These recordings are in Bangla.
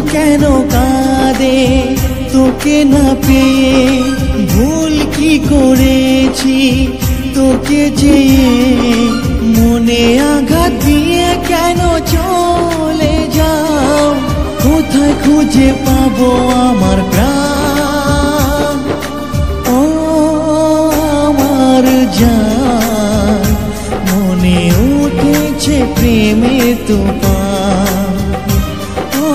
কেন কাঁদে তোকে না পেয়ে, ভুল কি করেছি তোকে চেয়ে, মনে আঘাত দিয়ে কেন চলে যাও, কোথায় খুঁজে পাবো আমার প্রাণ। ও আমার জান, মনে উঠেছে প্রেমের তুফান। ও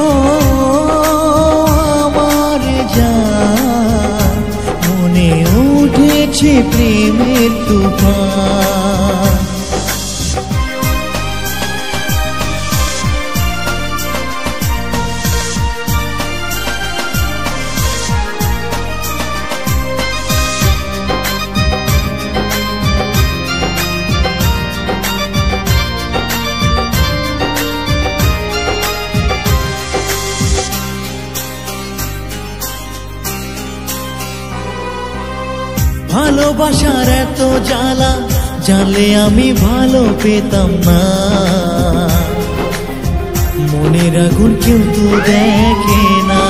আমার জান, মনে উঠেছে প্রেমের তুফান। ভালোবাসার এত জ্বালা জানলে আমি ভালো পেতাম না, মনের আগুন কেউ তো দেখে না।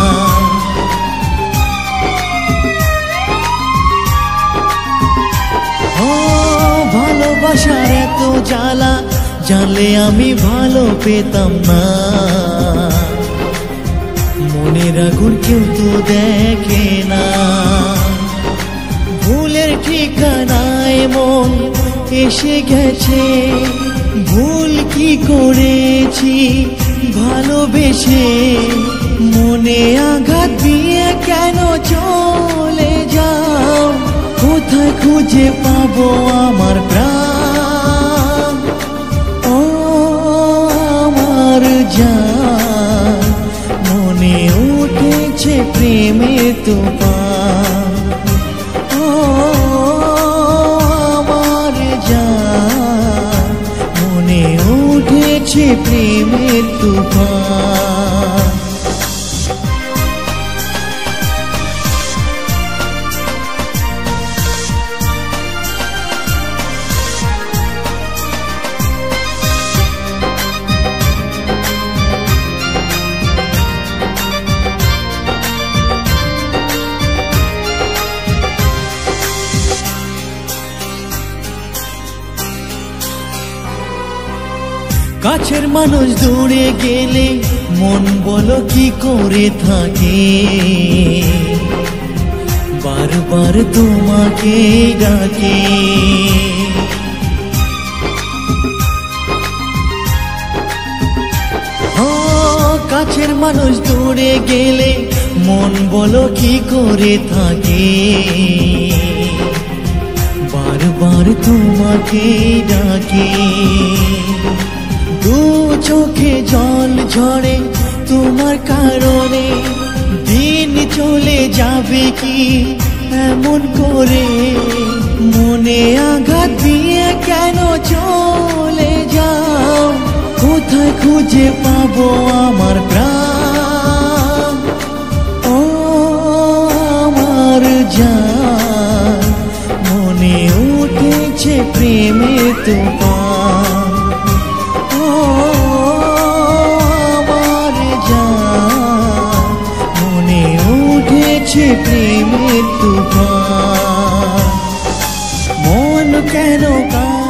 ও ভালোবাসার এত জ্বালা জানলে আমি ভালো পেতাম না, মনের আগুন কেউ তো দেখে না। ভুলের ঠিকানায় মন এসে গেছে, ভুল কি করেছি ভালোবেসে, মনে আঘাত দিয়ে কেন চলে যাও, কোথায় খুঁজে পাবো আমার প্রাণ। ও আমার জান, মনে উঠেছে প্রেমের তুফান। মনে উঠেছে প্রেমের তুফান। কাছের মানুষ দূরে গেলে মন বলো কি করে থাকে, বারবার তোমাকে ডাকে। কাছের মানুষ দূরে গেলে মন বলো কি করে থাকে, বারবার তোমাকে ডাকে। দু চোখে জল ঝরে তোমার কারণে, দিন চলে যাবে কি এমন করে, মনে আঘাত দিয়ে কেন চলে যাও, কোথায় খুঁজে পাবো আমার প্রাণ। ও আমার জান, মনে উঠেছে প্রেমের তুফান। প্রেমের তুফান, মন কেন